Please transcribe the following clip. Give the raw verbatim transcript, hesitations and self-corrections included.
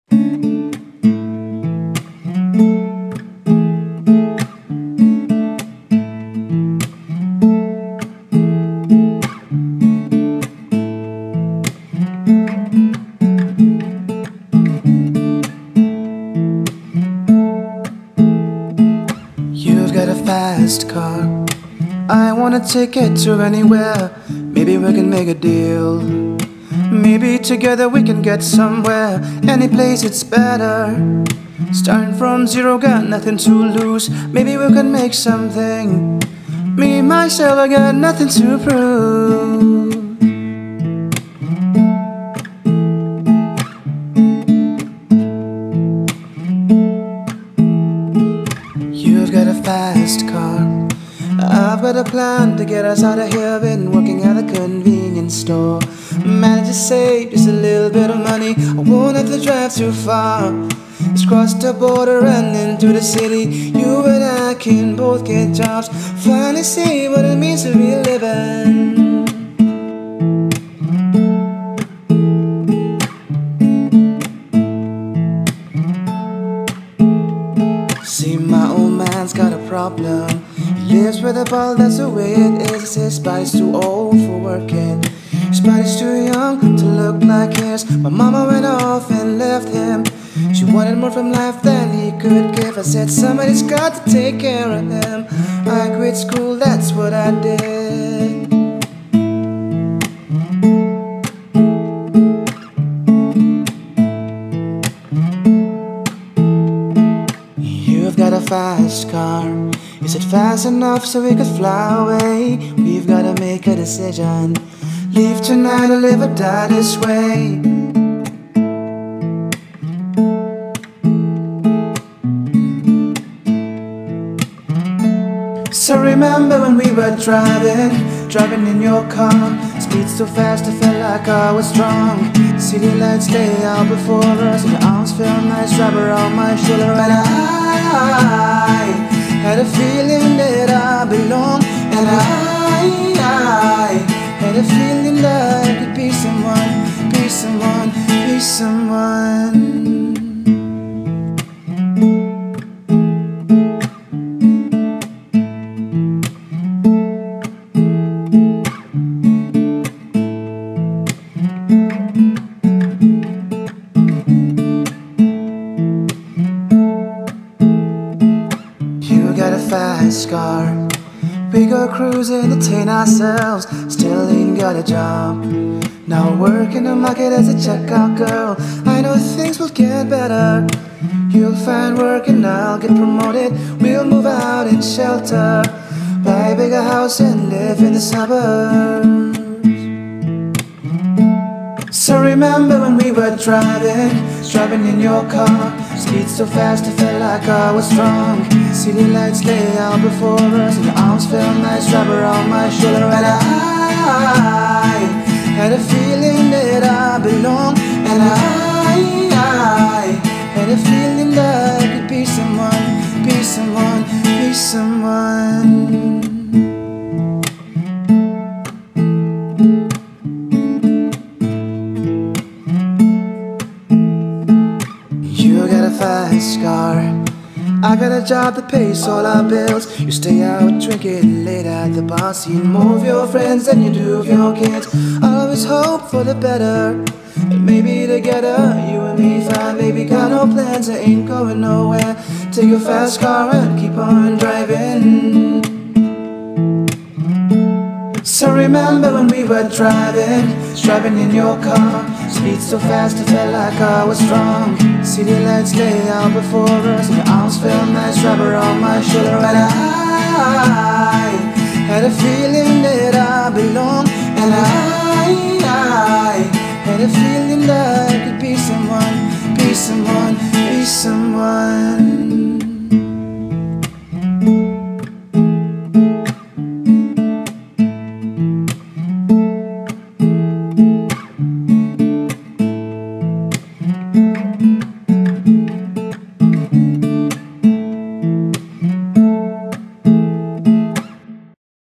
You've got a fast car, I wanna take it to anywhere. Maybe we can make a deal. Maybe together we can get somewhere. Any place it's better. Starting from zero, got nothing to lose. Maybe we can make something. Me, myself, I got nothing to prove. You've got a fast car, I've got a plan to get us out of here. Been working at a convenience store, managed to save just a little bit of money. I won't have to drive too far. Let's cross the border and into the city. You and I can both get jobs, finally see what it means to be living. See, my old man's got a problem. He lives with a ball, that's the way it is. His body's too old for working, his body's too young to look like his. My mama went off and left him. She wanted more from life than he could give. I said somebody's got to take care of him. I quit school, that's what I did. You've got a fast car, is it fast enough so we could fly away? We've got to make a decision, leave tonight or live or die this way. So remember when we were driving, driving in your car. Speed so fast I felt like I was drunk. City lights lay out before us, and your arms felt nice wrapped around my shoulder. And I had a feeling that I belong. And I, I had a feeling that I could be someone, be someone, be someone. You got a fast car, we go cruising, entertain ourselves. Still ain't got a job, now work in the market as a checkout girl. I know things will get better, you'll find work and I'll get promoted. We'll move out in shelter, buy a bigger house and live in the suburbs. So remember when we were driving, driving in your car. Speed so fast I felt like I was drunk. City lights lay out before us, and your arms felt nice wrapped around my shoulder. And I had a feeling that I belong. And I, I had a feeling that I could be someone, be someone, be someone. You got a fast car, I got a job that pays all our bills. You stay out drinking late at the bar, seeing more of your friends than you do of your kids. I always hope for the better, and maybe together you and me find. Maybe got no plans, I ain't going nowhere. Take your fast car and keep on driving. So remember when we were driving, driving in your car. Speed so fast I felt like I was drunk. City lights lay out before us, and your arms felt nice wrapped around my shoulder. And I had a feeling that I belong. And I, I had a feeling that I could be someone, be someone, be someone.